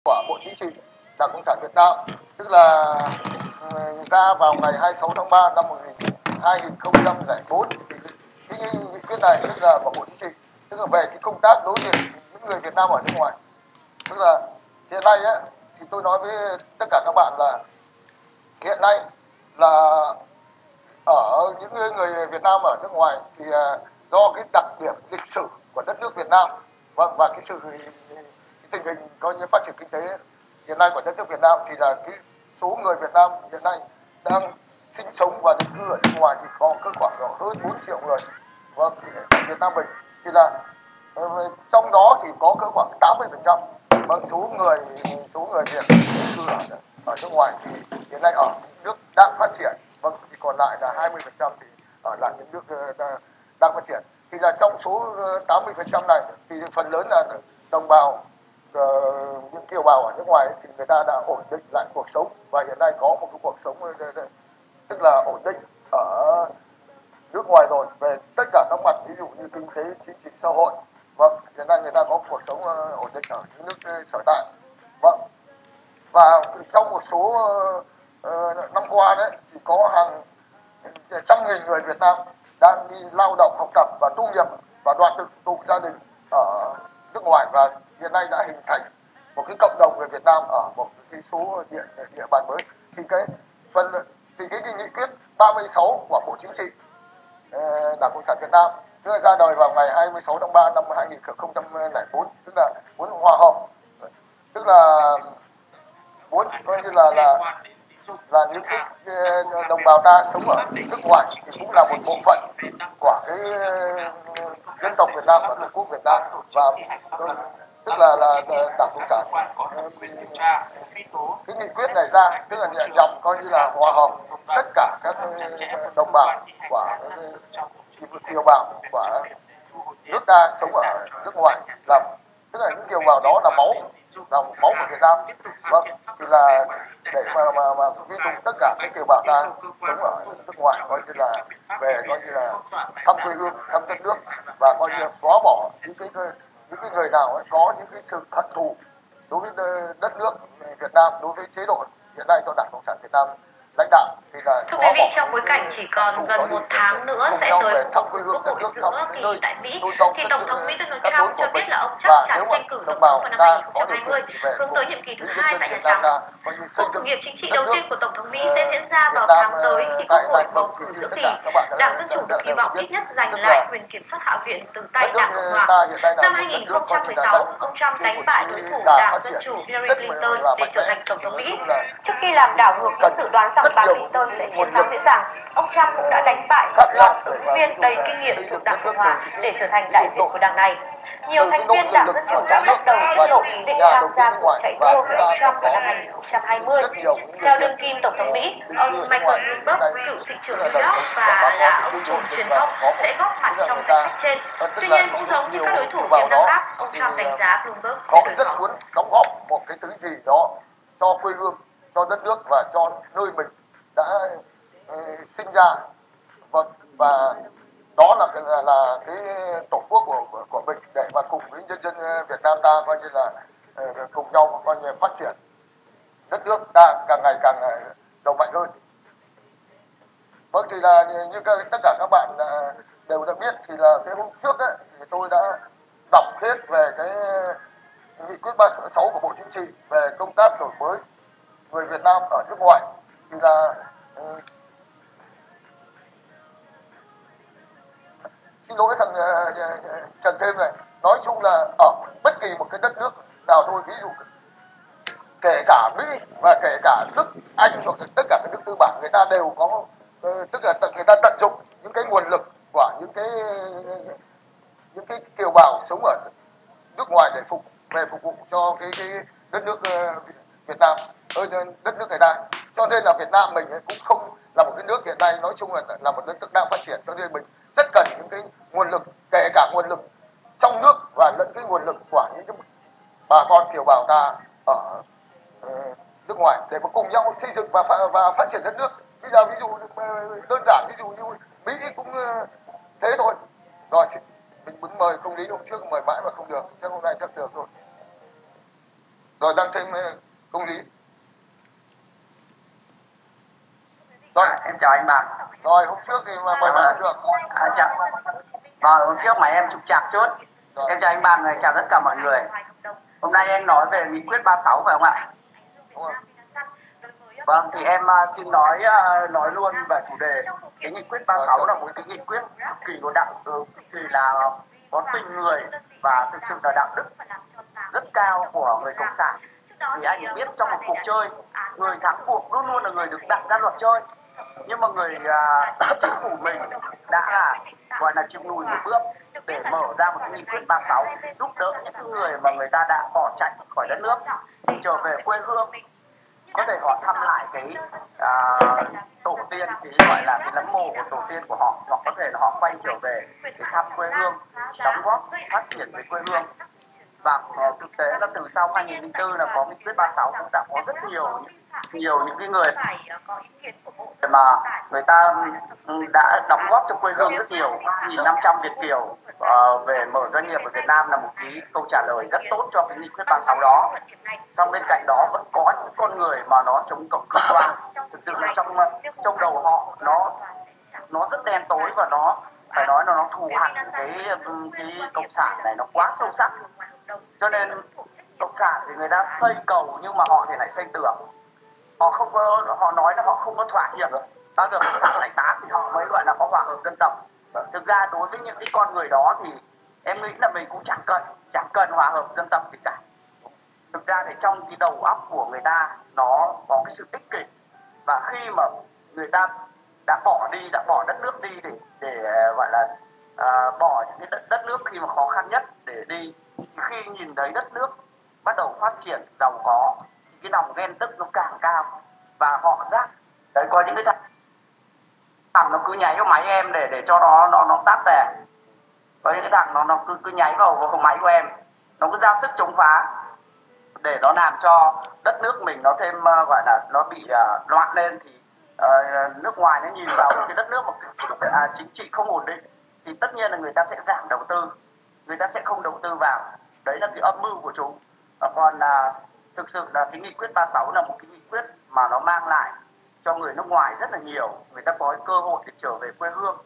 của Bộ Chính trị, Đảng Cộng sản Việt Nam, tức là ra vào ngày 26 tháng 3 năm 2004. Thì cái nghị quyết này tức là của Bộ Chính trị, tức là về cái công tác đối với những người Việt Nam ở nước ngoài. Tức là hiện nay ấy, thì tôi nói với tất cả các bạn là hiện nay là ở những người Việt Nam ở nước ngoài thì do cái đặc điểm lịch sử của đất nước Việt Nam và cái tình hình coi như phát triển kinh tế hiện nay của đất nước Việt Nam, thì là cái số người Việt Nam hiện nay đang sinh sống và định cư ở nước ngoài thì có cỡ khoảng hơn 4 triệu người. Và Việt Nam mình thì là trong đó thì có cỡ khoảng 80% số người Việt định cư ở nước ngoài thì hiện nay ở nước đang phát triển, thì còn lại là 20% thì ở lại những nước đang phát triển. Thì là trong số 80% này thì phần lớn là đồng bào, những kiều bào ở nước ngoài thì người ta đã ổn định lại cuộc sống và hiện nay có một cái cuộc sống tức là ổn định ở nước ngoài rồi, về tất cả các mặt ví dụ như kinh tế, chính trị, xã hội. Vâng, hiện nay người ta có cuộc sống ổn định ở những nước sở tại. Vâng, và trong một số năm qua đấy thì có hàng trăm nghìn người Việt Nam đang đi lao động, học tập và tu nghiệp và đoàn tụ gia đình ở nước ngoài, và hiện nay đã hình thành một cái cộng đồng người Việt Nam ở một cái số địa bàn mới. Thì cái nghị quyết 36 của Bộ Chính trị, Đảng Cộng sản Việt Nam đưa ra đời vào ngày 26 tháng 3 năm 2004, tức là muốn hòa hợp, tức là muốn coi như là những cái đồng bào ta sống ở nước ngoài thì cũng là một bộ phận của cái dân tộc Việt Nam và Tổ quốc Việt Nam, và tức là Đảng Cộng sản cái nghị quyết này ra tức là nhằm coi như là hòa hợp tất cả các đồng bào của kiều bào của nước ta sống ở nước ngoài, làm tức là những kiều bào đó là máu của Việt Nam. Vâng, thì là để mà ví dụ tất cả các kiều bào ta sống ở nước ngoài coi như là về coi như là thăm quê hương, thăm đất nước, và coi như xóa bỏ những cái người nào ấy có những cái sự hận thù đối với đất nước Việt Nam, đối với chế độ hiện nay do Đảng Cộng sản Việt Nam lãnh đạo. Thì là thưa quý vị, trong bối cảnh chỉ còn gần một tháng nữa sẽ tới cuộc bầu cử Quốc hội giữa kỳ tại Mỹ, thì Tổng thống Mỹ Donald Trump cho biết là ông chắc chắn tranh cử tổng thống vào năm 2020, hướng tới nhiệm kỳ thứ hai tại Nhà Trắng. Cuộc thử nghiệm chính trị đầu tiên của Tổng thống Mỹ sẽ diễn ra vào tháng tới khi Quốc hội bầu cử giữa kỳ. Đảng Dân Chủ được kỳ vọng ít nhất giành lại quyền kiểm soát Hạ viện từ tay Đảng Cộng hòa. Năm 2016, ông Trump đánh bại đối thủ Đảng Dân Chủ Hillary Clinton để trở thành Tổng thống Mỹ. Trước khi làm đảo ngược những dự đoán rằng bà Clinton sẽ chiến thắng dễ dàng, ông Trump cũng đã đánh bại một loạt ứng viên đầy kinh nghiệm thuộc Đảng Cộng hòa để trở thành đại diện của đảng này. Nhiều thành viên Đảng Dân Chủ đã bắt đầu tiết lộ ý định tham gia cuộc chạy đua với ông Trump vào năm 2020. Theo đương kim Tổng thống Mỹ, ông Michael Bloomberg, cựu thị trưởng New York và là ông trùm truyền thông, sẽ góp mặt trong danh sách trên. Tuy nhiên, cũng giống như các đối thủ tiềm năng khác, ông Trump đánh giá Bloomberg sẽ đối rất muốn đóng góp một cái thứ gì đó cho quê hương, cho đất nước và cho nơi mình đã sinh ra. Vâng, và đó là cái tổ quốc của mình, để mà cùng với nhân dân Việt Nam ta coi như là cùng nhau coi như phát triển đất nước ta càng ngày càng giàu mạnh hơn. Vâng, thì là như tất cả các bạn đều đã biết, thì là cái hôm trước ấy, thì tôi đã đọc hết về cái nghị quyết 36 của Bộ Chính trị về công tác đổi mới người Việt Nam ở nước ngoài. Thì là xin lỗi thằng Trần Thêm này, nói chung là ở bất kỳ một cái đất nước nào thôi, ví dụ kể cả Mỹ và kể cả Đức, Anh hoặc tất cả các nước tư bản, người ta đều có tức là người ta tận dụng những cái nguồn lực của những cái kiều bào sống ở nước ngoài để phục vụ cho cái đất nước Việt Nam, đất nước người ta. Cho nên là Việt Nam mình cũng không là một cái nước hiện nay nói chung là một đất nước đang phát triển, cho nên mình rất cần những cái nguồn lực, kể cả nguồn lực trong nước và lẫn cái nguồn lực của những cái bà con kiều bào ta ở nước ngoài để mà cùng nhau xây dựng và phát triển đất nước. Bây giờ ví dụ đơn giản, ví dụ như Mỹ cũng thế thôi. Rồi mình muốn mời công lý hôm trước mời mãi mà không được, chắc hôm nay chắc được rồi. Rồi tăng thêm công lý. Rồi em chào anh Bằng. Rồi hôm trước thì mà mời bạn được. Chào. Vâng, hôm trước máy em trục trặc chút. Rồi. Em chào anh Bằng, chào tất cả mọi người. Hôm nay anh nói về nghị quyết 36 phải không ạ? Đúng rồi. Vâng, thì em xin nói luôn về chủ đề. Cái nghị quyết 36 là một cái nghị quyết cực kỳ có đạo, cực kỳ là có tình người và thực sự là đạo đức rất cao của người cộng sản. Thì anh cũng biết trong một cuộc chơi, người thắng cuộc luôn luôn là người được đặt ra luật chơi. Nhưng mà người chính phủ mình đã gọi là chịu lùi một bước để mở ra một nghị quyết 36 giúp đỡ những người mà người ta đã bỏ chạy khỏi đất nước trở về quê hương, có thể họ thăm lại cái tổ tiên, cái gọi là cái nấm mồ của tổ tiên của họ, hoặc có thể là họ quay trở về để thăm quê hương, đóng góp phát triển về quê hương. Và thực tế là từ sau 2004 là có nghị quyết 36 cũng đã có rất nhiều những cái người mà người ta đã đóng góp cho quê hương rất nhiều. 1.500 Việt kiều về mở doanh nghiệp ở Việt Nam là một cái câu trả lời rất tốt cho cái nghị quyết 36 đó. Song bên cạnh đó vẫn có những con người mà nó chống cộng cực đoan, thực sự là trong đầu họ nó rất đen tối, và nó phải nói là nó thù hằn cái cộng sản này nó quá sâu sắc. Cho nên cộng sản thì người ta xây cầu nhưng mà họ thì lại xây tường. Họ nói là họ không có thỏa hiệp. Bao giờ cộng sản lại tán thì họ mới gọi là có hòa hợp dân tộc. Thực ra đối với những cái con người đó thì em nghĩ là mình cũng chẳng cần hòa hợp dân tộc gì cả. Thực ra thì trong cái đầu óc của người ta nó có cái sự ích kỷ, và khi mà người ta đã bỏ đất nước đi để gọi là bỏ những cái đất nước khi mà khó khăn nhất để đi, khi nhìn thấy đất nước bắt đầu phát triển giàu có thì cái lòng ghen tức nó càng cao, và họ giác đấy, có những cái thằng nó cứ nháy vào máy em để cho nó tắt đèn, có những cái thằng nó cứ nháy vào máy của em, nó cứ ra sức chống phá để nó làm cho đất nước mình nó thêm gọi là nó bị loạn lên. Thì nước ngoài nó nhìn vào cái đất nước mà chính trị không ổn định thì tất nhiên là người ta sẽ giảm đầu tư, người ta sẽ không đầu tư vào. Đấy là cái âm mưu của chúng. Còn thực sự là cái nghị quyết 36 là một cái nghị quyết mà nó mang lại cho người nước ngoài rất là nhiều, người ta có cơ hội để trở về quê hương.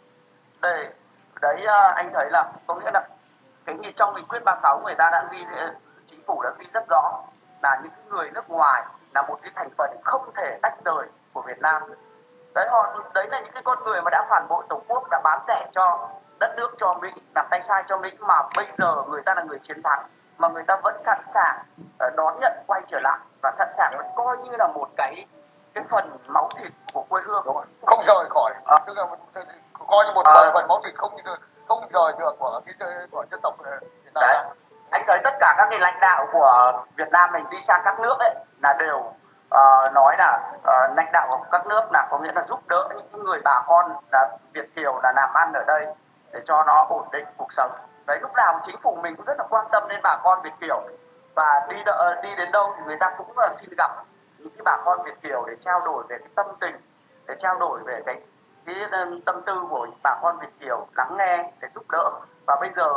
Đấy anh thấy là có nghĩa là trong nghị quyết 36 người ta đã chính phủ đã ghi rất rõ là những người nước ngoài là một cái thành phần không thể tách rời của Việt Nam. Đấy là những cái con người mà đã phản bội Tổ quốc, đã bán rẻ cho đất nước cho Mỹ, làm tay sai cho Mỹ, mà bây giờ người ta là người chiến thắng, mà người ta vẫn sẵn sàng đón nhận quay trở lại và sẵn sàng coi như là một cái phần máu thịt của quê hương. Đúng rồi. Không rời khỏi, tức là coi như một phần máu thịt không rời được của dân tộc Việt Nam. Đấy. Anh thấy tất cả các cái lãnh đạo của Việt Nam mình đi sang các nước ấy là đều nói là lãnh đạo của các nước là có nghĩa là giúp đỡ những người bà con là Việt kiều là làm ăn ở đây để cho nó ổn định cuộc sống. Đấy, lúc nào chính phủ mình cũng rất là quan tâm đến bà con Việt kiều, và đi đến đâu thì người ta cũng xin gặp những cái bà con Việt kiều để trao đổi về cái tâm tình, để trao đổi về cái tâm tư của những bà con Việt kiều, lắng nghe để giúp đỡ. Và bây giờ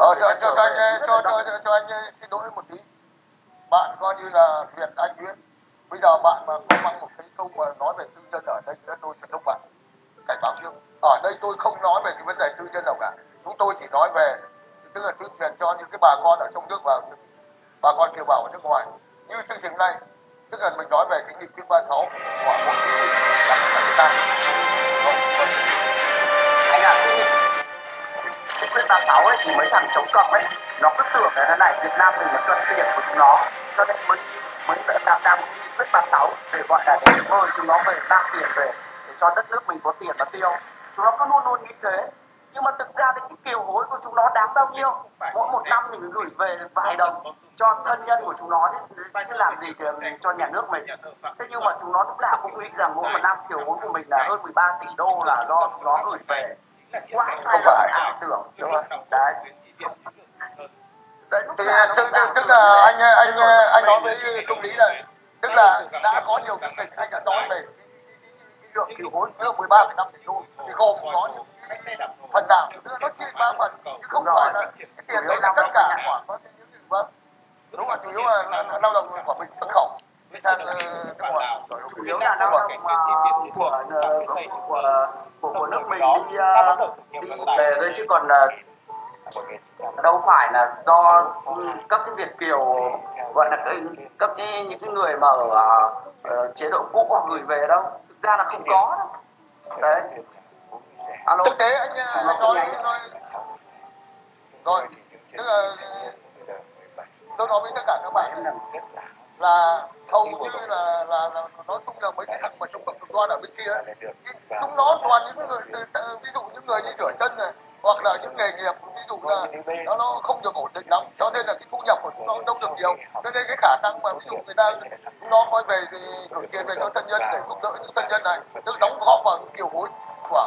cho anh xin lỗi một tí, bạn coi như là Việt Anh Nguyễn, bây giờ bạn mà có mang một cái câu mà nói về tư nhân ở đây nữa, tôi sẽ đốc bạn cảnh báo trước. Ở đây tôi không nói về cái vấn đề tư nhân nào cả, chúng tôi chỉ nói về tức là tuyên truyền cho những cái bà con ở trong nước và bà con kiều bào ở nước ngoài. Như chương trình này, tức là mình nói về cái nghị quyết 36 của Bộ Chính trị và của Việt Nam. Anh ạ, nghị quyết 36 ấy thì mấy thằng chống cộng ấy nó cứ tưởng là thế này, Việt Nam mình là cận tiền của chúng nó, cho nên mới tạo ra một nghị quyết 36 để gọi là để mời chúng nó về tăng tiền về để cho đất nước mình có tiền mà tiêu. Chúng nó cứ luôn luôn nghĩ thế, nhưng mà thực ra thì cái kiều hối của chúng nó đáng bao nhiêu? Mỗi một năm mình gửi về vài đồng cho thân nhân của chúng nó chứ làm gì thì cho nhà nước mình. Thế nhưng mà chúng nó lúc nào cũng nghĩ rằng mỗi một năm kiều hối của mình là hơn 13 tỷ đô là do chúng nó gửi về. Quá sai lầm ảo tưởng. Đúng không? Đấy. Tức là anh nói với công lý này, tức là đã có nhiều chương trình anh đã nói về cái lượng kiều hối là 13,5 tỷ đô thì gồm có những phần nào, tức là nó chia 3 phần chứ không phải là cái tiền đấy là tất cả của những vâng, đúng là chủ yếu là lao động của mình xuất khẩu chủ yếu là lao động của nước mình đi về thôi, chứ còn đâu phải là do các cái Việt kiều gọi là các những cái người mà ở chế độ cũ họ gửi về đâu, thực ra là không có đâu. Đấy. Alo. Thực tế anh nói rồi, tức là tôi nói với tất cả các bạn là hầu như là nói chung là mấy cái thằng mà sống cực đoan ở bên kia, chúng nó toàn những người, ví dụ những người đi rửa chân này, hoặc là những nghề nghiệp ví dụ là nó không được ổn định lắm, cho nên là cái thu nhập của chúng nó đâu được nhiều, cho nên cái khả năng mà ví dụ người ta chúng nó nói về thì gửi tiền về cho thân nhân để giúp đỡ những thân nhân này, tự đóng góp vào kiều hối của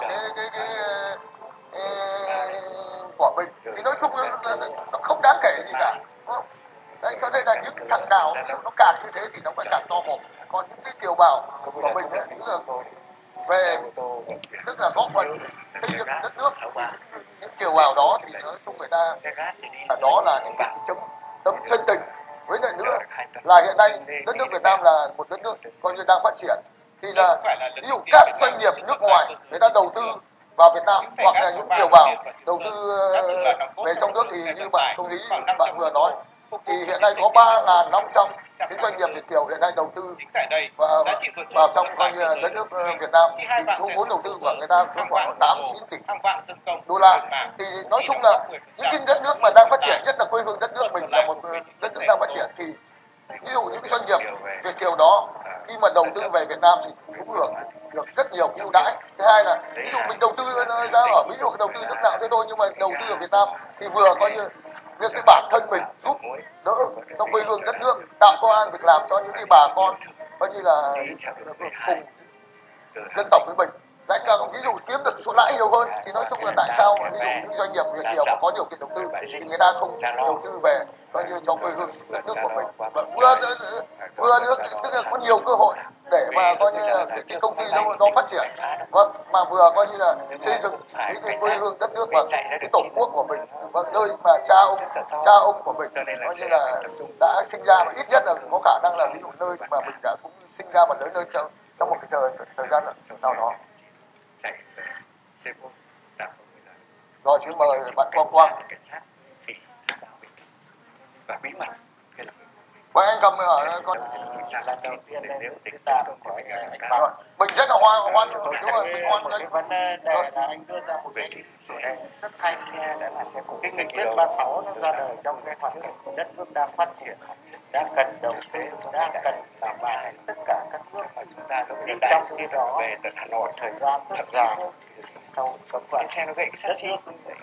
của mình, thì nói chung là nó không đáng kể gì cả. Đấy, cho nên là những cái thằng nào nó càng như thế thì nó phải càng to mồm, còn những cái kiều bào của mình ấy, về tức là góp phần xây dựng đất nước, những kiều bào đó thì nói chung người ta đó là những cái chấm tấm chân tình. Với lại nữa là hiện nay đất nước Việt Nam là một đất nước coi như đang phát triển, thì là ví dụ các doanh nghiệp nước ngoài người ta đầu tư vào Việt Nam, hoặc là những kiều bào đầu tư về trong nước, thì như bạn công lý bạn vừa nói thì hiện nay có 3.500 cái doanh nghiệp Việt kiều hiện nay đầu tư vào trong coi như đất nước Việt Nam, thì số vốn đầu tư của người ta có khoảng 8-9 tỷ đô la. Thì nói chung là những cái đất nước mà đang phát triển, nhất là quê hương đất nước mình là một đất nước đang phát triển, thì ví dụ những doanh nghiệp Việt kiều đó khi mà đầu tư về Việt Nam thì cũng được rất nhiều ưu đãi. Thứ hai là ví dụ mình đầu tư ra ở ví dụ đầu tư nước nào thế thôi, nhưng mà đầu tư ở Việt Nam thì vừa coi như việc cái bản thân mình giúp đỡ trong quê hương đất nước, tạo công an việc làm cho những cái bà con coi như là cùng dân tộc với mình. Lại càng ví dụ kiếm được số lãi nhiều hơn, thì nói chung là tại sao ví dụ những doanh nghiệp Việt kiều mà có điều kiện đầu tư thì người ta không đầu tư về coi như cho quê hương đất nước của mình, và vừa nữa tức là có nhiều cơ hội để mà coi như là cái công ty nó phát triển, vâng, mà vừa coi như là xây dựng cái quê hương đất nước và cái tổ quốc của mình, vâng, nơi mà cha ông của mình coi như là đã sinh ra, và ít nhất là có khả năng là ví dụ nơi mà mình đã cũng sinh ra và lớn lên trong một cái thời gian nào đó. Rồi xin mời bạn Quang. Và bí mật. Vậy anh cầm ở con lần đầu tiên nếu chúng ta có mình rất là hoan đúng rồi, mình hoan cái vấn đề là anh đưa ra một cái chủ đề rất hay, đó là cái nghị quyết 36 nó ra đời trong cái hoàn cảnh đất nước đang phát triển, đang cần đầu tư, đang cần đảm bảo tất cả các nước mà chúng ta được. Nhưng trong khi đó về Hà Nội thời gian rất dài sau cấm vận đất nước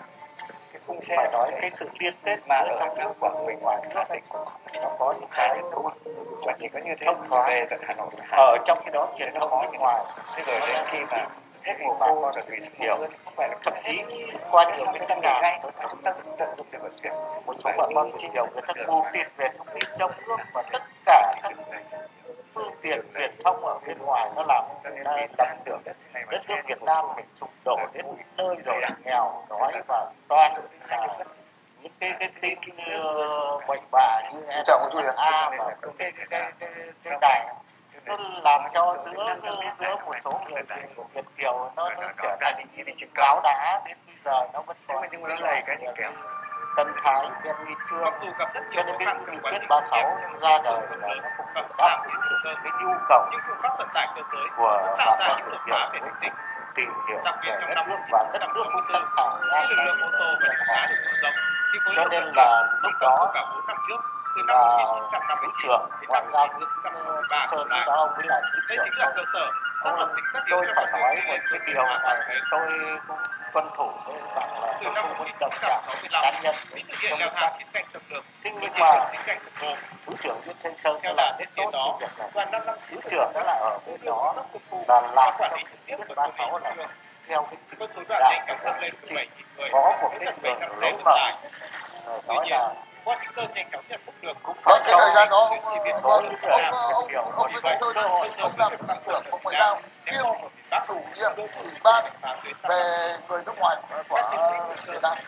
phải nói cái sự liên kết mà ở trong nước và bên ngoài nước nó có những cái thông thoáng ở trong cái đó truyền thông bên ngoài. Thế rồi đến khi mà hết mùa bà con được hiểu, thậm chí qua nhiều cái căn nhà chúng ta tận dụng để vận chuyển một số bà con hiểu người ta ưu tiên về thông tin trong nước, và tất cả các phương tiện truyền thông ở bên ngoài nó làm ta đắm được đất nước Việt Nam mình sụp đổ đến nơi rồi nghèo đói, và toàn là những cái tin bệnh bạ như A mà cái đài nó làm cho giữa một số người của Việt kiều nó trở thành cáo đá, đến bây giờ nó vẫn còn những lời cái Tân Thái, Ben Huy Chương, cho nên cái nghị quyết 36 ra đời là nó cũng đáp ứng được cái nhu cầu của bà con Việt kiều tìm hiểu về đất nước, và đất nước cũng sẵn sàng ra tay nhận họ. Cho nên là lúc đó là thứ trưởng ngoại giao Nguyễn Thanh Sơn, lúc đó ông mới là thứ trưởng. Tôi phải nói một cái điều này, tôi cũng tuân thủ với bạn là tôi không muốn đồng cảm cá nhân trong công tác. Thế nhưng mà thứ trưởng Nguyễn Thanh Sơn đã làm rất tốt cái việc này. Thứ trưởng đó là ở bên đó là làm trong cái quyết 36 là theo cái chỉ đạo của chính trị, có một cái đường lối mở, nói là cũng phải cái thời gian đó số những người kiểu một vài cơ hội ông làm thủ trưởng Bộ Ngoại giao kiêm chủ nhiệm ủy ban về người nước ngoài của Việt Nam.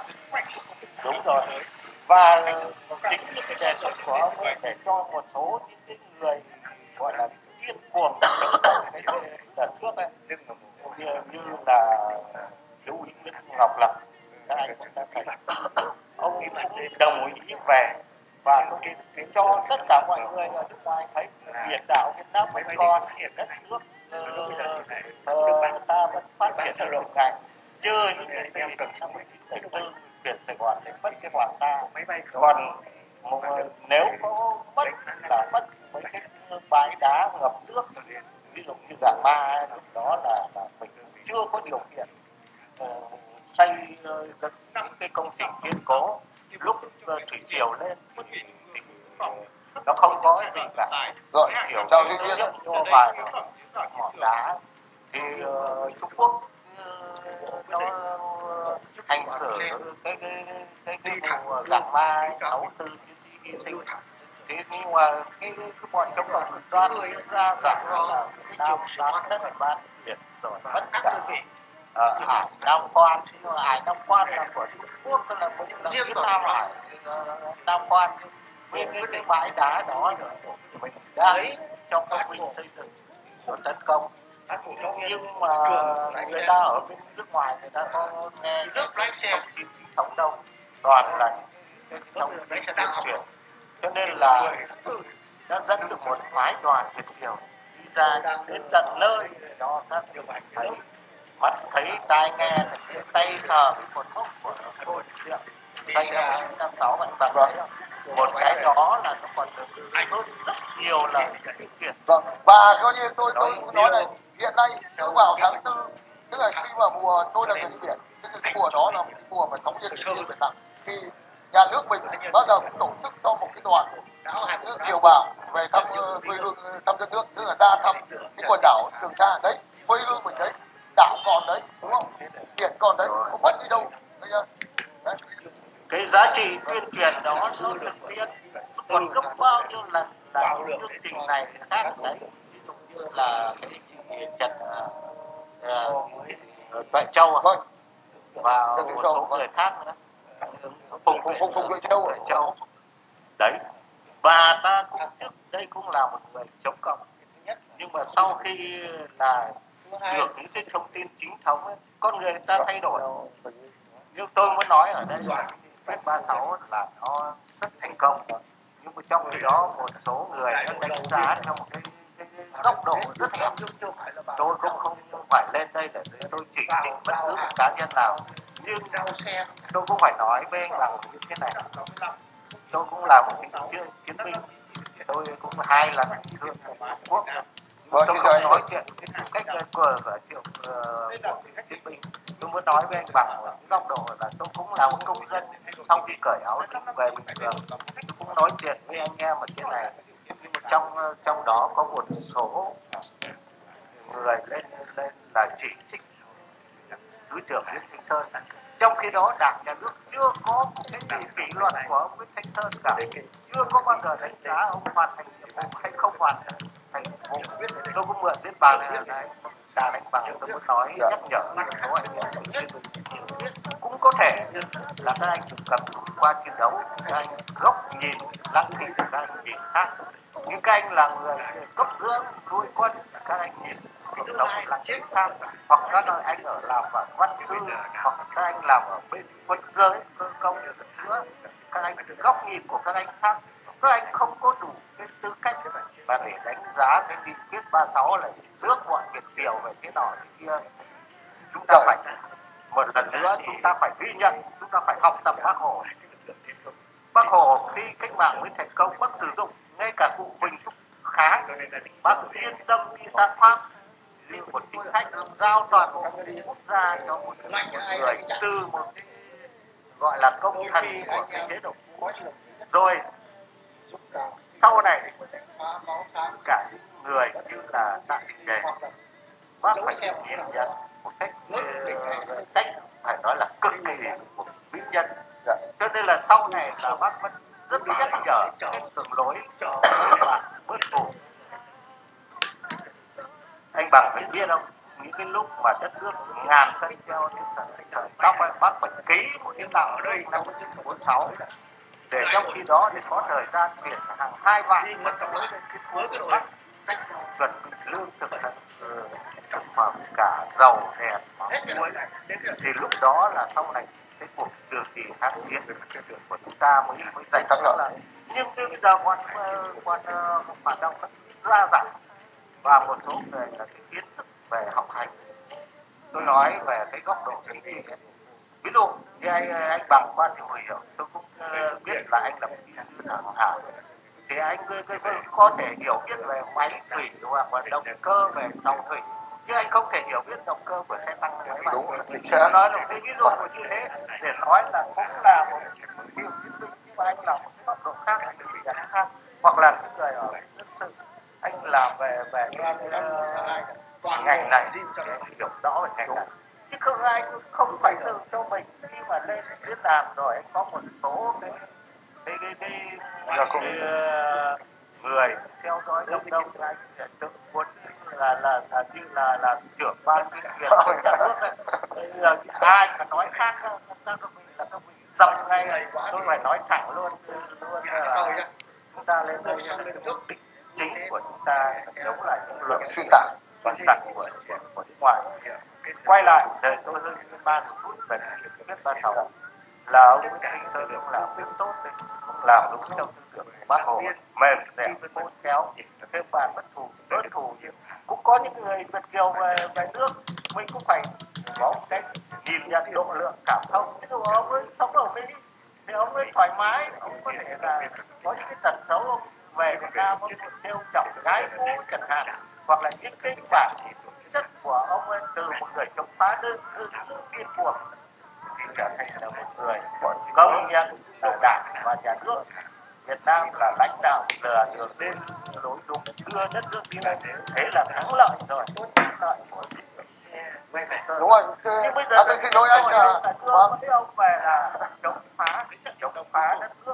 Đúng rồi. Và chính những cái đề xuất của ông ấy để cho một số những cái người gọi là điên cuồng cái đợt trước ấy, như là thiếu úy Nguyễn Ngọc Lập, các anh cũng đã phải, ông cũng đồng ý về và cho tất cả mọi người ở nước ngoài thấy biển đảo Việt Nam vẫn còn, đất nước ta vẫn phát triển được ngày, chưa những cái gì năm 1974 biển Sài Gòn để mất cái Hoàng Sa, còn nếu có mất là mất mấy cái bãi đá ngập nước, ví dụ như Gàng Ma lúc đó là mình chưa có điều kiện xây dựng những cái công trình kiên cố, lúc thủy triều lên thì nó không có gì cả, Rồi, chiều chào Duy Nhiên. cho vài mỏ đá thì Trung Quốc nó hành xử cái vụ Gàng Ma 64 hy sinh. Thế nhưng mà cái bọn chống cộng cực đoan ra rằng là Việt Nam bán đất bán biển rồi mất cả Hải Nam Quan, nhưng mà Hải Nam Quan là của Trung Quốc, tức là cũng là Việt Nam Hải Nam Quan, với cái bãi đá đó rồi mình đã cho công binh xây dựng của tấn công. Nhưng mà người ta ở bên nước ngoài người ta có nghe thông tin chính thống đâu, toàn là cái thông tin tuyên truyền, cho nên là đã dẫn được một phái đoàn Việt kiều đi ra đến tận nơi để cho các điều hành thấy, mắt thấy tai nghe, tay sờ cái cột mốc của Hồ Chí Minh đây là 1956 bạn bạn thấy không? Một cái đó là nó còn được tốt rất nhiều là tuyên truyền. Vâng, và coi như tôi nói này, hiện nay cứ vào tháng 4, tức là khi mà mùa tôi là người đi biển, tức là cái mùa đó là cái mùa mà sóng biển biển nặng, thì nhà nước mình bao giờ cũng tổ chức cho một cái đoàn kiều bào về thăm quê hương, thăm đất nước, tức là ra thăm cái quần đảo Trường Sa đấy, quê hương mình đấy, đảo còn đấy, đúng không? Biển còn đấy, không mất đi đâu. Đấy. Cái giá trị tuyên truyền đó nó thực hiện còn gấp bao nhiêu lần là những chương trình này khác đấy, ví dụ như là cái chị Trần Tuệ Châu và một số người khác nữa, Phùng Tuệ Châu đấy, và ta cũng trước đây cũng là một người chống cộng, nhưng mà sau khi là được những cái thông tin chính thống ấy, con người ta thay đổi. Nhưng tôi muốn nói ở đây là Quyết 36 là nó rất thành công, nhưng mà trong khi đó một số người nó đánh giá theo một cái góc độ rất thấp. Tôi cũng không phải lên đây để tôi chỉ trích bất cứ một cá nhân nào, nhưng tôi cũng phải nói với anh rằng như thế này, tôi cũng là một cái chiến binh, tôi cũng 2 lần thương Trung Quốc. Tôi không nói chuyện cách của Triệu chiến binh. Tôi muốn nói với anh bằng một góc độ là tôi cũng là một công dân sau khi cởi áo về bình thường. Tôi cũng nói chuyện với anh em ở trên này, nhưng mà trong đó có một số người lên là chỉ trích thứ trưởng Nguyễn Thanh Sơn, trong khi đó Đảng Nhà nước chưa có một cái gì kỷ luật của ông Nguyễn Thanh Sơn cả, chưa có bao giờ đánh giá ông hoàn thành nhiệm vụ hay không hoàn thành nhiệm vụ. Tôi cũng mượn diễn bài này đà đánh bằng, tôi muốn nói nhắc nhở một số anh em cũng có thể là các anh cầm qua chiến đấu, các anh góc nhìn lăng thị, các anh nhìn khác, nhưng các anh là người cấp dưỡng nuôi quân, các anh nhìn cuộc sống là chính khác, hoặc các anh ở làm ở văn thư, hoặc các anh làm ở bên quân giới cơ công nữa, các anh góc nhìn của các anh khác, các anh không có đủ cái tư cách và để đánh giá cái nghị quyết 36 là rước bọn Việt kiều về thế nọ thế kia. Chúng ta phải một lần nữa chúng ta phải ghi nhận, chúng ta phải học tập Bác Hồ. Bác Hồ khi cách mạng mới thành công, Bác sử dụng ngay cả cụ Huỳnh Thúc Kháng, Bác yên tâm đi sang Pháp như một chính sách giao toàn bộ quốc gia cho một người từ một gọi là công thần của cái chế độ cũ. Rồi sau này cả những người như là Tạ Đình Đề, Bác phải nhìn nhận một cách phải nói là cực kỳ của vĩ nhân. Cho nên là sau này là Bác vẫn rất nhắc nhở cái đường lối và bớt khổ. Anh Bằng phải biết không, những cái lúc mà đất nước ngàn cây treo trên trời tóc, Bác phải ký một cái đạo ở đây năm 1946 để trong khi đó thì có thời gian chuyển hàng 2 vạn quân tới lên cuối cái đội cách chuẩn bị lương thực, thực phẩm, cả dầu đèn muối, thì lúc đó là sau này cái cuộc trường kỳ kháng chiến của chúng ta mới giành thắng lợi. Nhưng bây giờ còn phản động nó đa dạng và một số về là cái kiến thức về học hành. Tôi nói về cái góc độ chính trị, ví dụ như anh Bằng qua thì hồi hiểu, tôi cũng biết là anh là một kỹ sư thẳng hảo, thì anh có thể hiểu biết về máy thủy hoặc là động cơ về tàu thủy, nhưng anh không thể hiểu biết động cơ của xe tăng máy bay. Đúng, chính xác. Nói là cái ví dụ như thế để nói là cũng là một cựu chiến binh, nhưng mà anh là một cái góc độ khác, anh bị đánh khác, hoặc là những người ở dân sự, anh làm về ngành này để hiểu rõ về ngành này, chứ không ai không phải tự cho mình khi mà lên diễn đàn rồi anh có một số cái người theo dõi đông đông, anh sẽ tự muốn như là trưởng ban tuyên truyền của nhà nước ấy. Ai mà nói khác các vị dầm ngay, tôi phải nói thẳng luôn là chúng ta lên đây mục đích chính của chúng ta chống lại những luận xuyên tạc của nước ngoài. Quay lại để tôi hơi ban một chút về nghị quyết 36 là ông Nguyễn Thanh Sơn cũng làm rất tốt đấy, cũng làm đúng theo tư tưởng của Bác Hồ, mềm dẻo khôn khéo, thêm bàn bất thù bớt thù. Cũng có những người Việt kiều về nước mình cũng phải có cái nhìn nhận độ lượng cảm thông. Ví dụ ông ấy sống ở Mỹ thì ông ấy thoải mái, ông có thể là có những cái tật xấu, ông về Việt Nam ông trêu chọc gái cũ chẳng hạn, hoặc là những cái bản chất của ông ấy từ một người chống phá đơn điên cuồng thì trở thành là một người công nhận là Đảng và nhà nước Việt Nam là lãnh đạo lừa đường lên lối đúng, đưa đất nước đi lên, thế là thắng lợi rồi, thắng lợi của đúng rồi. Nhưng bây giờ tôi xin lỗi anh là đưa mấy ông về là chống phá đất nước,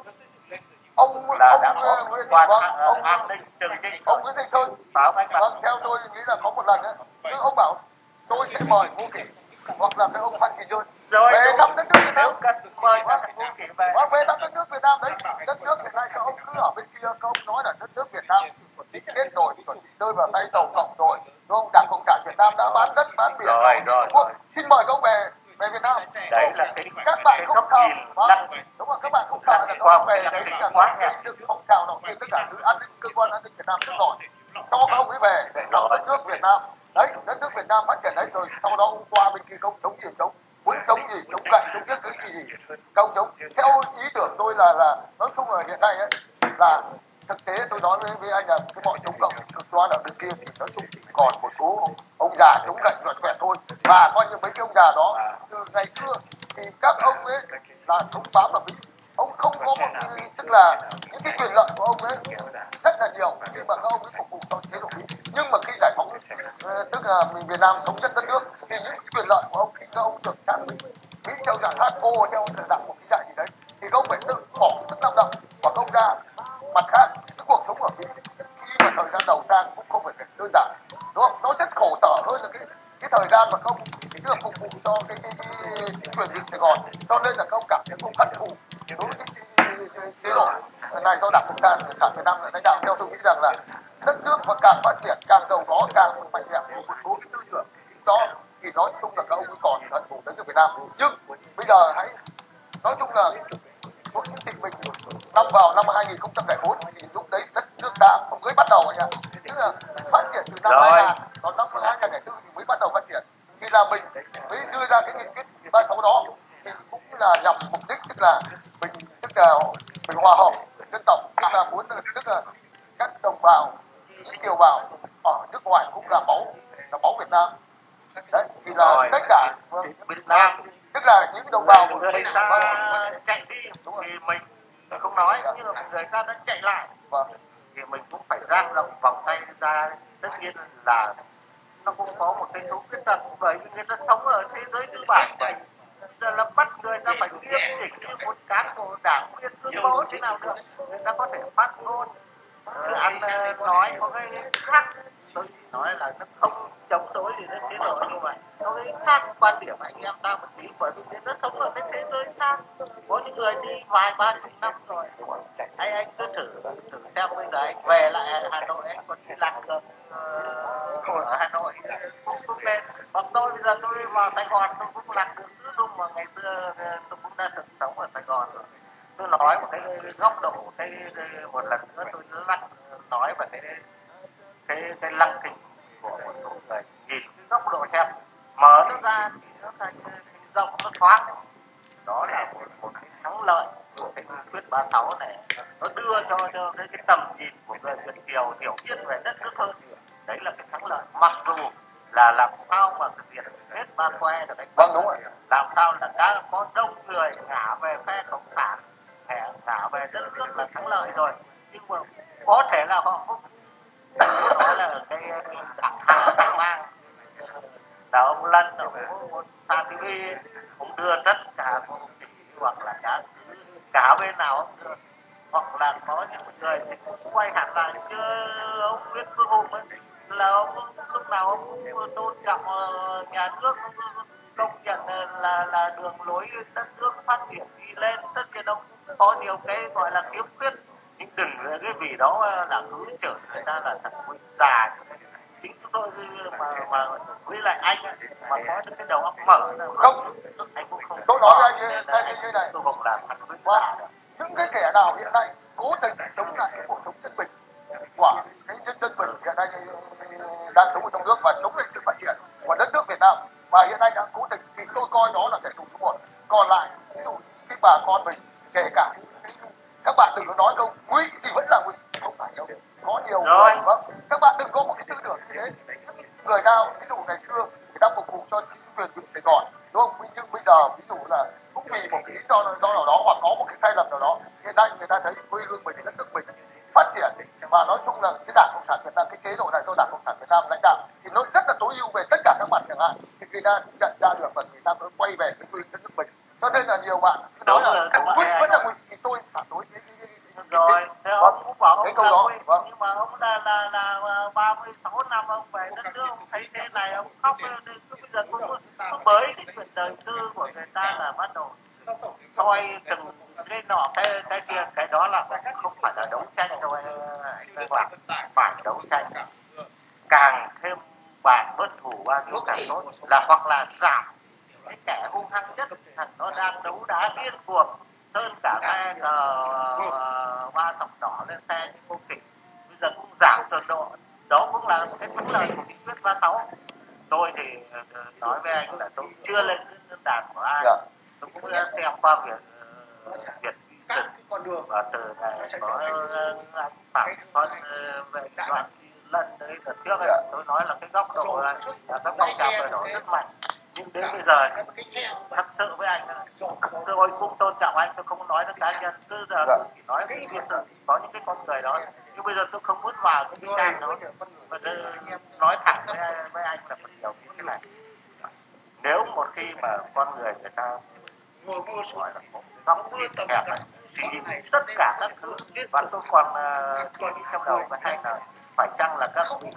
ông đã có quan an ninh trừng trị. Ông Nguyễn Thanh Sơn, vâng, theo tôi nghĩ là có một lần ấy, nhưng ông bảo tôi sẽ mời Ngô Kỷ hoặc là cái ông Phan Kỳ Dơn về thăm đất nước Việt Nam, cần mời các Ngô Kỷ về thăm đất nước Việt Nam đấy. Đất nước hiện nay các ông cứ ở bên kia, các ông nói là đất nước Việt Nam chuẩn bị chết rồi, chuẩn bị rơi vào tay Tổng cộng rồi, đúng không? Đảng Cộng sản Việt Nam đã bán đất bán biển rồi. Xin mời các ông về Việt Nam. Đấy là cái các bạn không sợ, đúng rồi, các bạn không sợ là các ông về đấy là quá xây dựng phong trào động viên tất cả thứ an ninh, cơ quan an ninh Việt Nam rất giỏi, cho các ông ấy về để làm đất nước Việt Nam. Đấy, đất nước Việt Nam phát triển đấy, rồi sau đó hôm qua bên kia công chống gì chống, muốn chống gì chống gậy chống giết cái gì công chống. Theo ý tưởng tôi là nói chung là hiện nay ấy là thực tế tôi nói với anh là cái bọn chống cộng cực đoan ở bên kia thì nói chung chỉ còn một số ông già chống gậy loẹt quẹt thôi, và coi như mấy cái ông già đó từ ngày xưa thì các ông ấy là chống bám ở Mỹ, ông không có một tức là những cái quyền lợi của ông ấy rất là nhiều khi mà các ông ấy phục vụ cho chế độ Mỹ, nhưng mà khi giải phóng tức là mình Việt Nam thống nhất đất nước thì những quyền lợi của ông khi các ông được sang Mỹ theo dạng HO theo dạng một cái dạng gì đấy thì các ông phải tự bỏ sức lao động của công ra. Mặt khác cái cuộc sống ở Mỹ khi mà thời gian đầu sang cũng không phải đơn giản, đúng không? Nó rất khổ sở hơn là cái thời gian mà không tức là phục vụ cho cái chính quyền Việt Sài Gòn, cho nên là các ông cảm thấy không hận thù đối với cái chế độ này do Đảng Cộng sản Việt Nam lãnh đạo. Theo tôi nghĩ rằng là đất nước mà càng phát triển càng giàu có càng mạnh mẽ một số cái tư tưởng đó thì nói chung là các ông ấy còn hận thù đất nước Việt Nam. Nhưng bây giờ hãy nói chung là Bộ Chính trị mình vào năm 2004 thì lúc đấy đất nước ta mới bắt đầu anh ạ, tức là phát triển từ năm 2000, còn năm 2004 thì mới bắt đầu phát triển, thì là mình mới đưa ra cái nghị quyết 36 đó thì cũng là nhằm mục đích tức là mình hòa hợp dân tộc, tức là muốn tức là các đồng bào những kiều bào ở nước ngoài cũng là máu Việt Nam đấy, thì là tất cả Việt Nam tức là những đồng bào của người ta chạy đi thì mình không nói, nhưng mà người ta đã chạy lại thì mình cũng phải dang rộng vòng tay ra. Tất nhiên là nó cũng có một cái số khuyết tật, bởi vì người ta sống ở thế giới tư bản này, giờ là bắt người ta phải nghiêm chỉnh như một cán bộ đảng viên cương mẫu thế nào được. Người ta có thể phát ngôn ăn nói có cái khác, tôi nói là nó không chống đối gì đến thế rồi, nhưng mà nó cái khác quan điểm anh em ta một tí, bởi vì người ta sống ở cái thế giới khác, có những người đi vài 30 năm rồi. Anh cứ thử xem bây giờ anh về lại Hà Nội anh còn đi lạc đường cũng lên. Còn tôi bây giờ tôi vào Sài Gòn tôi cũng lạc được tứ tung mà ngày xưa tôi cũng đã từng sống ở Sài Gòn rồi. Tôi nói một cái góc độ một lần nữa tôi nói về cái lăng kính của một số người, nhìn cái góc độ hẹp mở nó ra thì nó thành rộng, nó thoáng. Đó là một cái thắng lợi của cái nghị quyết 36 này, nó đưa cho cái tầm nhìn của người Việt kiều hiểu biết về đất nước hơn. Đấy là cái thắng lợi, mặc dù là làm sao mà diệt hết Ba Que được, vâng đúng rồi, làm sao là có đông người ngả về phe cộng sản, ngả về đất nước là thắng lợi rồi, nhưng mà có thể là họ không nói là cái dạng hàng mang là ông Lân ở một Sa TV cũng đưa tất cả một tỷ hoặc là cả bên nào cũng đưa, hoặc là có những người thì cũng quay hẳn lại như ông Nguyễn Phương Hùng ấy, là ông lúc nào ông cũng tôn trọng nhà nước, công nhận là đường lối đất nước phát triển đi lên. Tất nhiên ông có nhiều cái gọi là khiếm khuyết, nhưng đừng cái vì đó là cứ chở người ta là thằng quỷ già. Chính chúng tôi mà với lại anh ấy, mà có những cái đầu óc mở không, anh cũng không. tôi nói với anh như này, tôi không làm thằng quỷ già được. Những cái kẻ nào hiện nay cố tình chống lại cái cuộc sống chân bình của cái dân bình hiện nay đang sống ở trong nước và chống lại sự phát triển của đất nước Việt Nam, và hiện nay đang cố tình, thì tôi coi đó là kẻ thù số một. Còn lại ví dụ cái bà con mình, kể cả các bạn đừng có nói câu ngụy thì vẫn là ngụy, không phải đâu, có nhiều người vâng, các bạn đừng có một cái tư tưởng như thế. Người nào ví dụ ngày xưa người ta phục vụ cho chính quyền huyện Sài Gòn đúng không, nhưng bây giờ ví dụ là cũng vì một cái lý do nào đó hoặc có một cái sai lầm nào đó, hiện nay người ta thấy quê hương mình, đất nước mình phát triển, và nói chung là cái Đảng Cộng sản Việt Nam, cái chế độ này do Đảng Cộng sản Việt Nam lãnh đạo thì nó rất là tối ưu về tất cả các mặt chẳng hạn, thì người ta nhận ra được và người ta mới quay về cái quê đất nước mình. Cho nên là nhiều bạn nói là ngụy vẫn là ngụy, thì tôi phản đối rồi thế ông cũng bảo ông câu đó, vâng. Nhưng mà ông là 36 năm ông về đất nước, ông thấy thế này ông khóc, bây giờ cũng mới cái chuyện đời tư của người ta là bắt đầu soi từng cái nọ cái kia, cái đó là không phải là đấu tranh đâu anh Hoàng, phải đấu tranh càng thêm bản bớt thủ bao nhiêu càng tốt, là hoặc là giảm cái kẻ hung hăng nhất, thằng nó đang đấu đá điên cuồng sơn cả xe ba sọc đỏ lên xe như cô kịch, bây giờ cũng giảm cường độ. Đó cũng là một cái thắng lợi của nghị quyết 36. Tôi thì nói với anh là tôi chưa lên diễn đàn của ai, tôi cũng đã xem qua việc và từ ngày có anh Phạm Xuân về đoạn lần đấy đợt trước ấy, tôi nói là cái góc độ là các phong trào cởi mở rất mạnh, nhưng đến bây giờ thật sự với anh tôi cũng tôn trọng anh, tôi không nói đến cá nhân, cứ giờ tôi chỉ nói về việc có những cái con người đó, nhưng bây giờ tôi không muốn vào cái trang đó, và nói thẳng với anh là một điều như thế này: nếu một khi mà con người ta gọi là một góc nhìn hẹp này, thì nhìn tất cả các thứ, và tôi còn suy nghĩ trong đầu với anh là phải chăng là các vị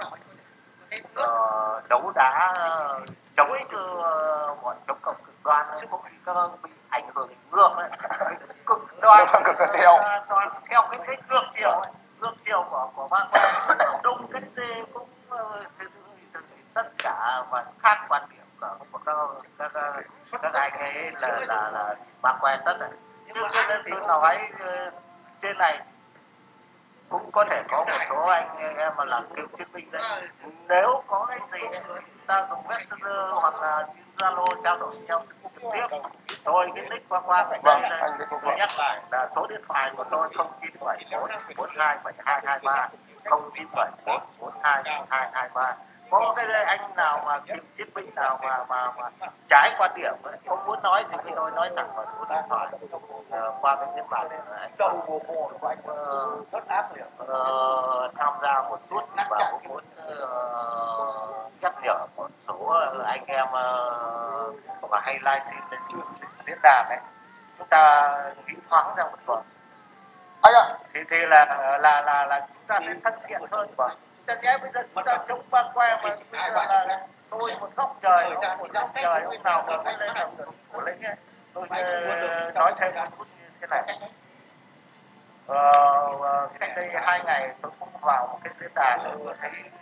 đấu đá chống bọn chống cộng cực đoan cũng các bị ảnh hưởng ngược đấy, cực đoan theo cái ngược chiều của Ba Que, đúng cái gì cũng tất cả và khác quan điểm của các anh ấy là Ba Que tất này. Nhưng nên tôi nói trên này cũng có thể có một số anh em mà là cựu chiến binh đấy, nếu có cái gì ta dùng Messenger hoặc là Zalo trao đổi nhau trực tiếp. Tôi cái nick qua của đây này, tôi nhắc lại là số điện thoại của tôi 0974 427223 0974 427223. Có cái anh nào mà cựu chiến binh nào mà trái quan điểm ấy, không muốn nói gì với tôi nói thẳng vào số điện thoại qua cái diễn đàn này, anh đầu mùa của anh rất ác liệt tham gia một chút và cũng muốn nhắc nhở một số anh em mà hay livestream lên diễn đàn này, chúng ta nghĩ thoáng ra một tuần anh ạ, thì là chúng ta sẽ thân thiện hơn. Chúng ta nhé, bây giờ chúng ta chống Ba Que mà bây giờ là tôi một góc trời, một góc trời hôm nào mà cái lên là của lên nhé. Tôi nói thêm một chút như thế này. Cách đây 2 ngày tôi cũng vào một cái diễn đàn, tôi thấy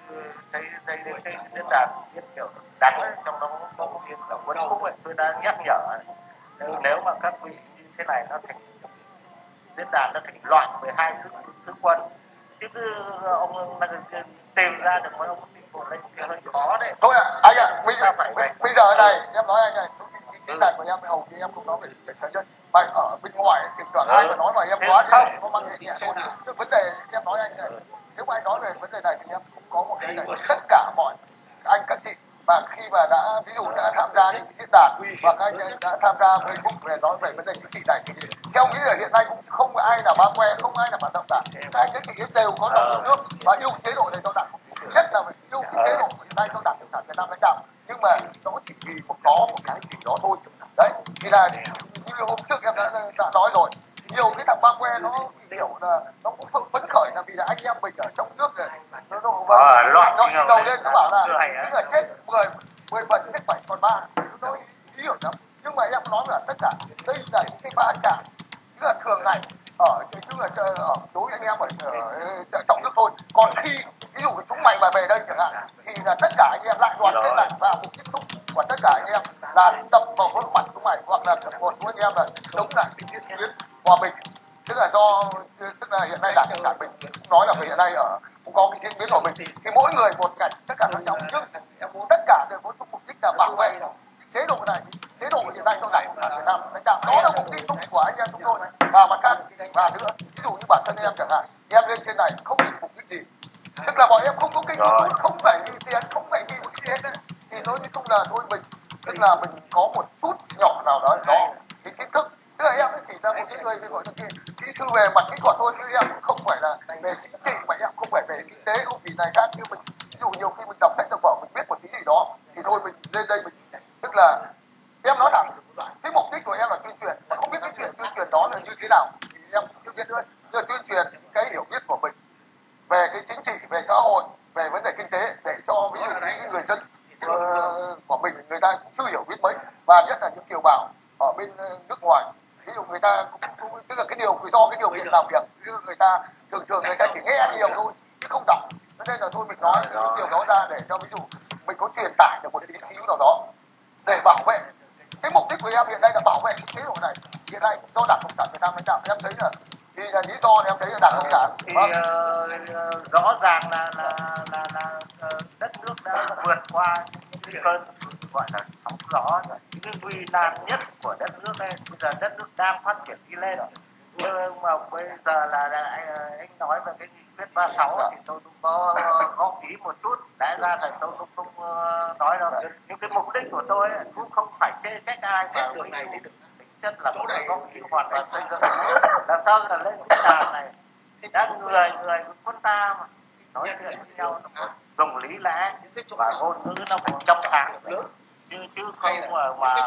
thấy cái diễn đàn viết kiểu đắng ấy, trong đó có một thiên cả quân khúc ấy, tôi đã nhắc nhở nếu mà các vị như thế này nó thành diễn đàn nó thành loạn 12 sứ quân, chứ cứ ông tìm ra được mấy ông bộ lên thì hơi khó đấy. Thôi anh ạ, bây giờ này em nói anh này, diễn đàn của em hầu như em không nói về cá nhân, mà ở bên ngoài thỉnh thoảng ai mà nói mà em quá không có mang nhẹ nhẹ vấn đề em nói anh này, nếu mà anh nói về vấn đề này thì em cũng có một cái này, tất cả mọi anh các chị mà khi mà đã ví dụ đã tham gia những diễn đàn và các anh đã tham gia Facebook về nói về vấn đề chính trị này thì theo nghĩ là hiện nay cũng không ai là bá que, không ai là phản động cả, các anh các chị đều có lòng nước và yêu chế độ này cho đảng, nhất là mình yêu cái chế độ hiện nay cho đảng cộng sản Việt Nam lãnh đạo, nhưng mà nó chỉ vì có một cái gì đó thôi đấy, thì là như hôm trước em đã nói rồi, nhiều cái thằng ba que nó hiểu là nó cũng phấn khởi là vì là anh em mình ở trong nước này nó đi đầu lên nó bảo là những là chết 10 phần chết 7 còn 3, nó ý hiểu lắm, nhưng mà em nói là tất cả đây là những cái va chạm tức là thường ngày ở tức là ở đối với anh em ở trong nước thôi, còn khi ví dụ chúng mày mà về đây chẳng hạn thì là tất cả anh em lại đoàn kết lại và mục đích chung của tất cả anh em là tập vào vỡ mặt chúng mày, hoặc là một số anh em là chống lại cái diễn biến hòa bình, tức là tức là hiện nay đảng cộng sản mình cũng nói là về hiện nay ở cũng có cái diễn biến hòa bình thì mỗi người một cảnh tất cả khác nhau, nhưng tất cả đều có chung mục đích là bảo vệ chế độ này, chế độ hiện nay trong đảng cộng sản Việt Nam lãnh đạo, đó là mục đích chung của anh em chúng tôi. Và mặt khác và nữa, ví dụ như bản thân em chẳng hạn, em lên trên này không vì mục đích gì, tức là bọn em không có kinh tế, không phải vì tiền, không phải vì một cái gì hết, thì nói chung là thôi mình tức là mình có một chút nhỏ nào đó cái kiến thức, tức là em chỉ là một cái người gọi là kỹ sư về mặt kỹ thuật thôi, chứ em cũng không phải là về chính trị, mà em không phải về kinh tế, không vì này khác, như mình ví dụ nhiều khi mình đọc sách đọc vở mình biết một tí gì đó thì thôi mình lên đây mình tức là em nói thẳng cái mục đích của em là tuyên truyền, mà không biết cái chuyện tuyên truyền đó là như thế nào thì em cũng chưa biết nữa, nhưng mà tuyên truyền những cái hiểu biết của mình về cái chính trị, về xã hội, về vấn đề kinh tế để cho ví dụ những người dân của mình người ta cũng chưa hiểu biết mấy, và nhất là những kiều bào ở bên nước ngoài, ví dụ người ta cũng tức là cái điều do cái điều kiện làm việc, người ta thường người ta chỉ nghe nhiều thôi chứ không đọc, cho nên là thôi mình nói những điều đó ra để cho ví dụ mình có truyền tải được một tí xíu nào đó để bảo vệ cái mục đích của em hiện nay là bảo vệ cái chế độ này hiện nay do đảng cộng sản Việt Nam lãnh đạo, em thấy là thì là lý do em thấy là đảng cộng sản thì rõ ràng là đất nước đã vượt qua những cơn gọi là sóng gió, cái nguy nan nhất của đất nước đây, bây giờ đất nước đang phát triển đi lên, nhưng mà bây giờ là anh nói về cái nghị quyết 36 thì tôi cũng có góp ý một chút, đã ra là tôi cũng không nói đâu, nhưng cái mục đích của tôi cũng không phải chê trách ai, mà tính chất là một góp ý hoàn toàn xây dựng, làm sao là lên cái đàn này đã người quân ta mà nói chuyện với nhau dùng lý lẽ và ngôn ngữ nó phải trong sáng chứ không mà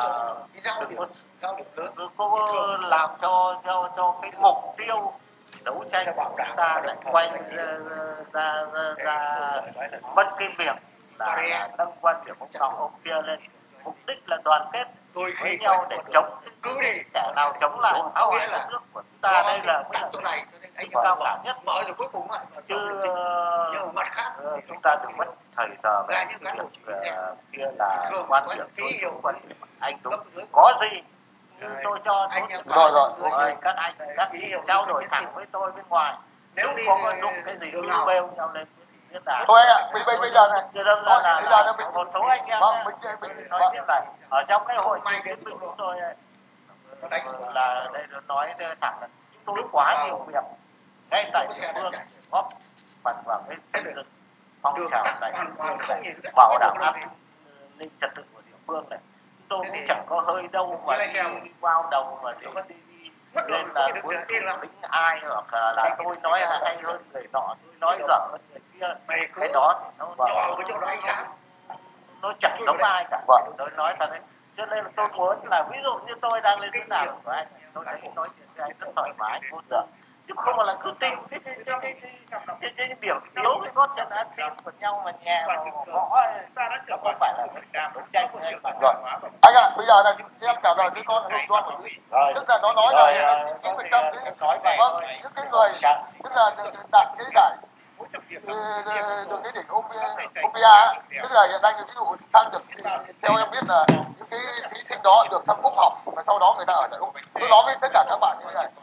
đừng có làm cho cái mục tiêu đấu tranh của chúng ta lại quay ra mất cái miệng là nâng quan điểm ông nọ ông kia lên, mục đích là đoàn kết với nhau để chống kẻ nào chống lại phá hoại đất nước của chúng ta, đây là cái cao cả nhất, chứ chúng ta đừng mất thời giờ về cái việc kia là quan điểm quan điểm anh đúng có gì tôi cho rồi các anh các chị trao đổi thẳng với tôi bên ngoài, nếu không có dụng cái gì cứ bêu nhau lên diễn đàn. Thôi anh ạ, bây giờ này là một số anh em mình nói tiếp này ở trong cái hội nghị chiến binh chúng tôi là đây nói thẳng là chúng tôi quá nhiều việc ngay tại địa phương góp phần vào cái xây dựng phong trào tại địa phương này, bảo đảm an ninh trật tự của địa phương này, tôi cũng chẳng có hơi đâu mà đi vào đầu mà đi nên là muốn tính ai hoặc là tôi nói hay hơn người nọ, tôi nói dở hơn người kia, cái đó thì nó chẳng giống ai cả, tôi nói thật đấy, cho nên là tôi muốn là ví dụ như tôi đang lên diễn đàn của anh, tôi thấy nói chuyện với anh rất thoải mái vô tưởng, chứ không là cứ tìm cái điểm yếu cái gót chân ăn xin của nhau mà nhẹ vào gõ, nó không phải là cái đấu tranh của anh. Rồi anh ạ, bây giờ là em trả lời cái con này con một tí, tức là nó nói là 9% nói này những cái người tức là đạt cái giải đường đến đỉnh Olympia, tức là hiện nay ví dụ sang được, theo em biết là những cái thí sinh đó được sang Úc học và sau đó người ta ở tại Úc. Tôi nói với tất cả các bạn như thế này,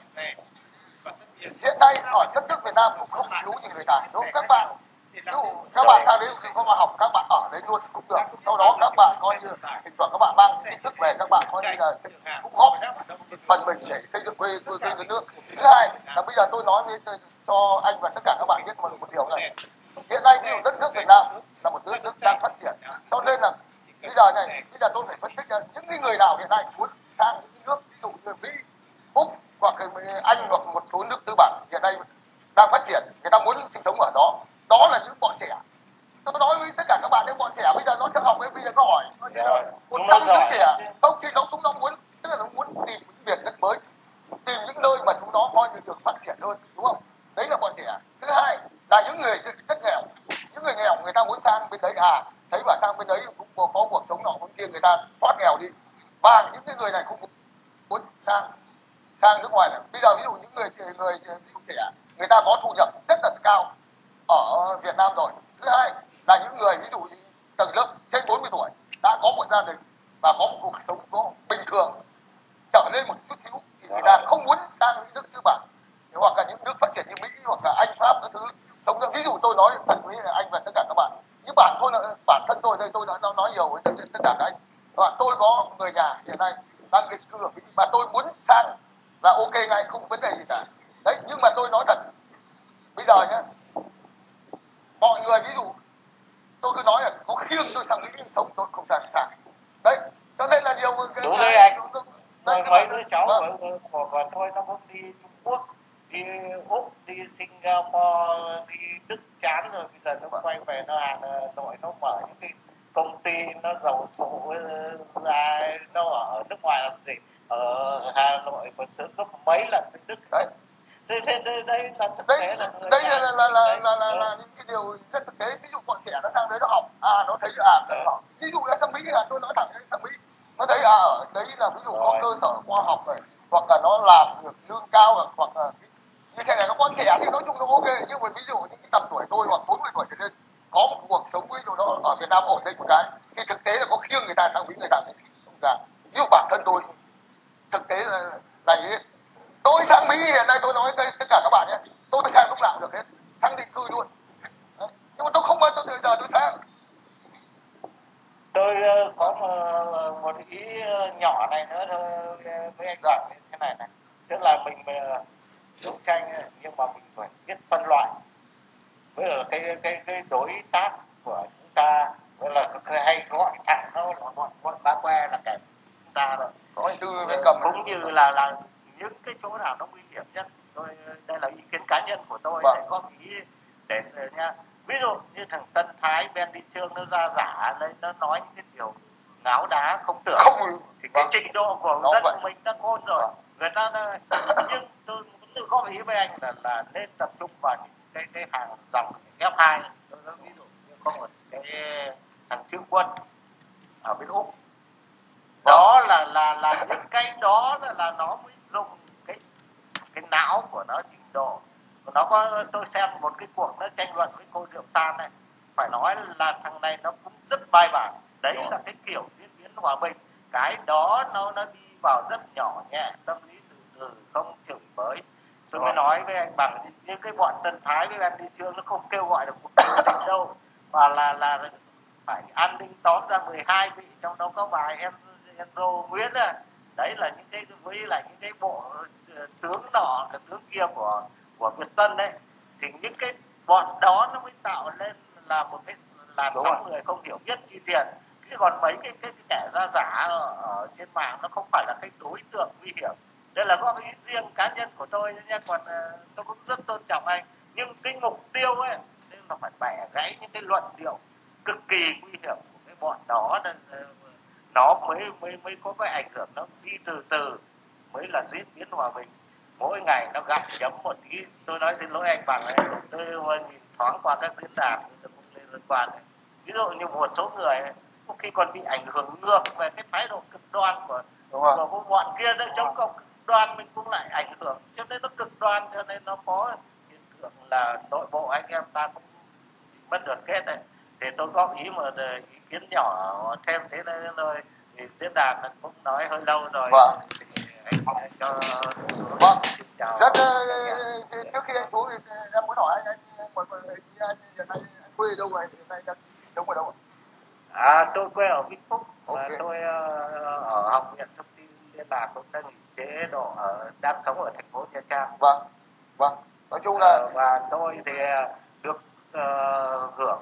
hiện nay ở đất nước Việt Nam cũng không thiếu gì người tài, đúng không các bạn? Ví dụ các bạn sang đấy không mà học, các bạn ở đấy luôn cũng được. Sau đó các bạn coi như thỉnh thoảng các bạn mang kiến thức về, các bạn coi như là cũng góp phần mình để xây dựng quê đất nước. Thứ hai là bây giờ tôi nói với cho anh và tất cả các bạn biết một điều này, hiện nay ví dụ đất nước Việt Nam là một đất nước đang phát triển, cho nên là bây giờ tôi phải phân tích ra những người nào hiện nay muốn sang những nước ví dụ như Mỹ, Úc hoặc Anh hoặc một số nước tư bản hiện nay đang phát triển, người ta muốn sinh sống ở đó, đó là những bọn trẻ. Tôi nói với tất cả các bạn, những bọn trẻ bây giờ nó chưa học, bây giờ nó hỏi 100 đứa trẻ không thì chúng nó muốn, tức là nó muốn tìm những miền đất mới, tìm những nơi mà chúng nó coi như được phát triển hơn, đúng không? Đấy là bọn trẻ. Thứ hai là những người rất nghèo, những người nghèo người ta muốn sang bên đấy, thấy bảo sang bên đấy cũng có cuộc sống nọ cũng kia, người ta thoát nghèo đi. Và những cái người này không muốn sang nước ngoài này. Bây giờ ví dụ những người trẻ, người ta có thu nhập rất là cao ở Việt Nam rồi. Thứ hai là những người ví dụ như tầng lớp trên 40 tuổi đã có một gia đình và có một cuộc sống có bình thường trở lên một chút xíu, thì người ta không muốn sang những nước tư bản hoặc là những nước phát triển như Mỹ hoặc là Anh, Pháp các thứ sống. Ví dụ tôi nói thật với anh và tất cả các bạn, như bản thân tôi đây, tôi đã nói nhiều với tất cả các anh. Tôi có người nhà hiện nay đang định cư ở Mỹ và tôi muốn sang và ok ngay, không vấn đề gì cả. Đấy, nhưng mà tôi nói thật bây giờ nhé, mọi người ví dụ tôi cứ nói là có khiêng tôi sang Mỹ sống, tôi không sang. Đấy, cho nên là nhiều cái đúng đấy anh. Mấy đứa cháu của tôi nó cũng đi Trung Quốc, đi Úc, đi Singapore, đi Đức chán rồi, bây giờ nó quay về nó Hà Nội, nó mở những cái công ty nó giàu sụ ra, nó ở nước ngoài làm gì, ở Hà Nội còn sướng gấp mấy lần bên Đức. Đấy. Đây là thực tế, là những cái điều rất thực tế. Ví dụ bọn trẻ nó sang đấy nó học, nó thấy ví dụ là sang Mỹ, tôi nói thẳng sang Mỹ nó thấy ở đấy là ví dụ có cơ sở khoa học này, hoặc là nó làm được lương cao, hoặc là như thế này. Các con trẻ thì nói chung nó ok, nhưng mà ví dụ những cái tầm tuổi tôi hoặc 40 tuổi trở lên có một cuộc sống ví dụ nó ở Việt Nam ổn định một cái, thì thực tế là có khiêng người ta sang Mỹ, người ta không ra. Ví dụ bản thân tôi thực tế là như thế. Tôi sang Mỹ hiện nay tôi nói với tất cả các bạn nhé, tôi sang lúc nào được hết, sang định cư luôn. Đấy. Nhưng mà tôi không bao giờ tôi sang. Tôi có một ý nhỏ này nữa thôi với anh Đoàn như thế này, tức là mình đấu tranh nhưng mà mình phải biết phân loại, với là cái đối tác của chúng ta, với là hay gọi thẳng nó là bọn bá que là kẻ chúng ta rồi. Có anh Tư bên cầm cũng như là những cái chỗ nào nó nguy hiểm nhất. Đây là ý kiến cá nhân của tôi, để góp ý để nha. Ví dụ như thằng Tân Thái Ben Đi Trương nó ra giả lấy, nó nói những cái điều ngáo đá không tưởng, thì cái trình độ của dân của mình đã khôn rồi. Người ta nhưng tôi cũng tự góp ý với anh là nên tập trung vào những cái hàng dòng F2. Tôi nói ví dụ như có một cái thằng Trương Quân ở bên Úc, đó là những cái đó là nó mới dùng cái não của nó, trình độ nó có. Tôi xem một cái cuộc nó tranh luận với cô Diệu San này, phải nói là thằng này nó cũng rất bài bản. Đấy là cái kiểu diễn biến hòa bình, cái đó nó đi vào rất nhỏ nhẹ, tâm lý từ từ, không chửi bới. Tôi mới nói với anh Bằng, những cái bọn Tân Thái với Ben Đi Trương nó không kêu gọi được cuộc biểu tình đâu, mà là phải an ninh tóm ra 12 vị, trong đó có vài Enzo Nguyễn này. Đấy là những cái với lại những cái bộ tướng nọ, cái tướng kia của Việt Tân đấy, thì những cái bọn đó nó mới tạo lên là một cái làn sóng người không hiểu biết chi tiền. Chứ còn mấy cái kẻ ra giả ở trên mạng nó không phải là cái đối tượng nguy hiểm. Đây là góp ý riêng cá nhân của tôi nha, còn tôi cũng rất tôn trọng anh, nhưng cái mục tiêu ấy nên là phải bẻ gãy những cái luận điệu cực kỳ nguy hiểm của cái bọn đó, nên nó mới có cái ảnh hưởng, nó đi từ từ mới là diễn biến hòa bình. Mỗi ngày nó gặm nhấm một tí. Tôi nói xin lỗi anh Bằng ấy, tôi nhìn thoáng qua các diễn đàn tôi cũng lên liên quan ấy. Ví dụ như một số người ấy, có khi còn bị ảnh hưởng ngược về cái thái độ cực đoan của bọn kia, nó chống cộng cực đoan, mình cũng lại ảnh hưởng, cho nên nó cực đoan, cho nên nó có hiện tượng là nội bộ anh em ta cũng mất đoàn kết này. Thì tôi góp ý một ý kiến nhỏ thêm thế này thôi. Thì diễn đàn cũng nói hơi lâu rồi. Vâng. Anh cho vâng. chào. Rất trước khi anh xuống thì em muốn hỏi anh hiện nay anh quê đâu rồi? Hiện nay đang sống ở đâu? Tôi quê ở Vĩnh Phúc. Okay. Và tôi ở Học viện Thông tin Liên lạc cũng đang nghỉ chế độ đang sống ở thành phố Nha Trang. Vâng. Vâng. Nói chung là và tôi thì được hưởng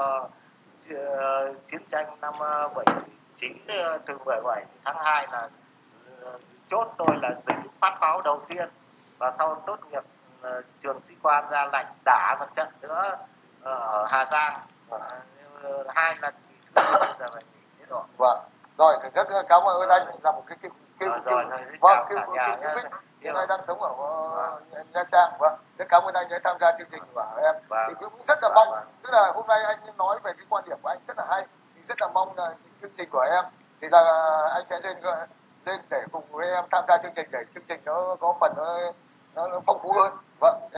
chiến tranh năm 79 từ 17 tháng 2 là chốt tôi là dính phát pháo đầu tiên, và sau tốt nghiệp trường sĩ quan ra lệnh đả một trận nữa ở Hà Giang, 2 lần nghỉ hưu, giờ phải nghỉ chế độ. Vâng. Rồi thì rất cảm ơn anh là một cái hiện nay đang sống ở Nha Trang. Vâng. Rất cảm ơn anh đã tham gia chương trình của em. Thì cũng rất là mong, tức là hôm nay anh nói về cái quan điểm của anh rất là hay. Thì rất là mong là những chương trình của em thì là anh sẽ lên để cùng với em tham gia chương trình để chương trình nó có phần nó phong phú hơn. Vâng.